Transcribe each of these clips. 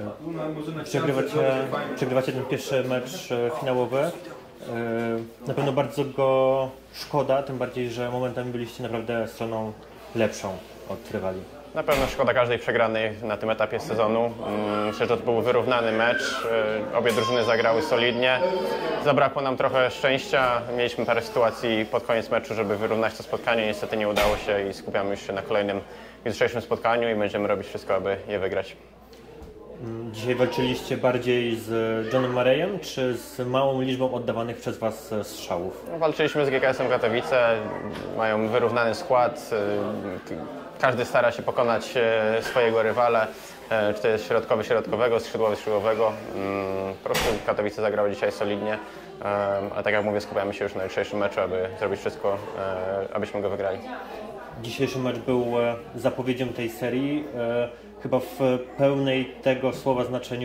Przegrywacie ten pierwszy mecz finałowy. Na pewno bardzo go szkoda, tym bardziej, że momentami byliście naprawdę stroną lepszą od rywali. Na pewno szkoda każdej przegranej na tym etapie sezonu. Myślę, że to był wyrównany mecz. Obie drużyny zagrały solidnie. Zabrakło nam trochę szczęścia. Mieliśmy parę sytuacji pod koniec meczu, żeby wyrównać to spotkanie. Niestety nie udało się i skupiamy już się na kolejnym jutrzejszym spotkaniu i będziemy robić wszystko, aby je wygrać. Dzisiaj walczyliście bardziej z Johnem Marejem, czy z małą liczbą oddawanych przez Was strzałów? Walczyliśmy z GKS-em Katowice. Mają wyrównany skład. Każdy stara się pokonać swojego rywala, czy to jest środkowy środkowego, skrzydłowy skrzydłowego. Po prostu Katowice zagrały dzisiaj solidnie, a tak jak mówię, skupiamy się już na jutrzejszym meczu, aby zrobić wszystko, abyśmy go wygrali. Dzisiejszy mecz był zapowiedzią tej serii, chyba w pełnym tego słowa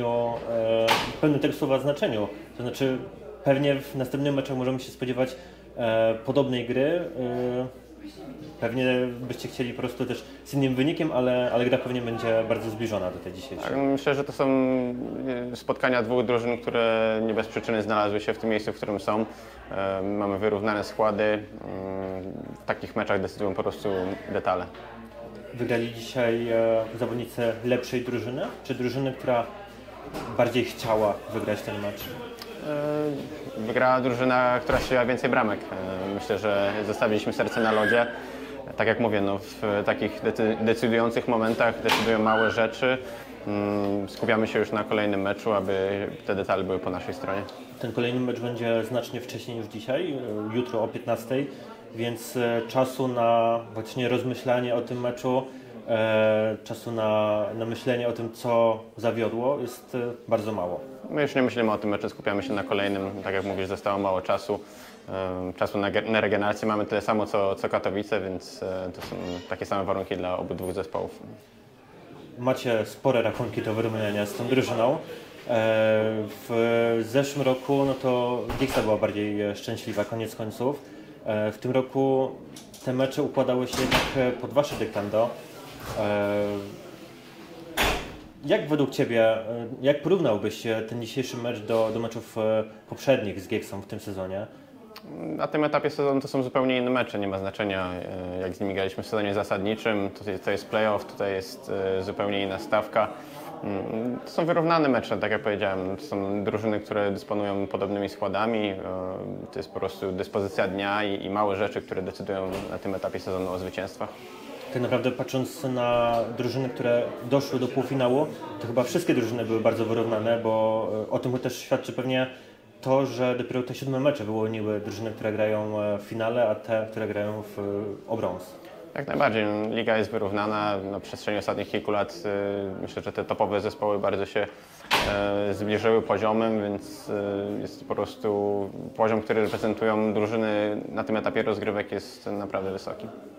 znaczeniu, to znaczy pewnie w następnym meczu możemy się spodziewać podobnej gry. Pewnie byście chcieli po prostu też z innym wynikiem, ale gra pewnie będzie bardzo zbliżona do tej dzisiejszej. Myślę, że to są spotkania dwóch drużyn, które nie bez przyczyny znalazły się w tym miejscu, w którym są. Mamy wyrównane składy. W takich meczach decydują po prostu detale. Wygrali dzisiaj zawodnicy lepszej drużyny, czy drużyny, która bardziej chciała wygrać ten mecz? Wygrała drużyna, która strzeliła więcej bramek. Myślę, że zostawiliśmy serce na lodzie. Tak jak mówię, no, w takich decydujących momentach decydują małe rzeczy. Skupiamy się już na kolejnym meczu, aby te detale były po naszej stronie. Ten kolejny mecz będzie znacznie wcześniej niż dzisiaj, jutro o 15:00, więc czasu na właśnie rozmyślanie o tym meczu, czasu na myślenie o tym, co zawiodło, jest bardzo mało. My już nie myślimy o tym meczu, skupiamy się na kolejnym. Tak jak mówisz, zostało mało czasu. Czasu na regenerację mamy tyle samo co Katowice, więc to są takie same warunki dla obydwu zespołów. Macie spore rachunki do wyrównania z tą drużyną. W zeszłym roku no to Gieksa była bardziej szczęśliwa, koniec końców. W tym roku te mecze układały się jednak pod Wasze dyktando. Jak według Ciebie, jak porównałbyś ten dzisiejszy mecz do meczów poprzednich z Gieksą w tym sezonie? Na tym etapie sezonu to są zupełnie inne mecze, nie ma znaczenia jak z nimi graliśmy w sezonie zasadniczym. To jest playoff, tutaj jest zupełnie inna stawka. To są wyrównane mecze, tak jak powiedziałem. To są drużyny, które dysponują podobnymi składami. To jest po prostu dyspozycja dnia i małe rzeczy, które decydują na tym etapie sezonu o zwycięstwach. Tak naprawdę patrząc na drużyny, które doszły do półfinału, to chyba wszystkie drużyny były bardzo wyrównane, bo o tym też świadczy pewnie to, że dopiero te 7 mecze wyłoniły drużyny, które grają w finale, a te, które grają o brąz. Jak najbardziej. Liga jest wyrównana. Na przestrzeni ostatnich kilku lat myślę, że te topowe zespoły bardzo się zbliżyły poziomem, więc jest po prostu poziom, który reprezentują drużyny na tym etapie rozgrywek jest naprawdę wysoki.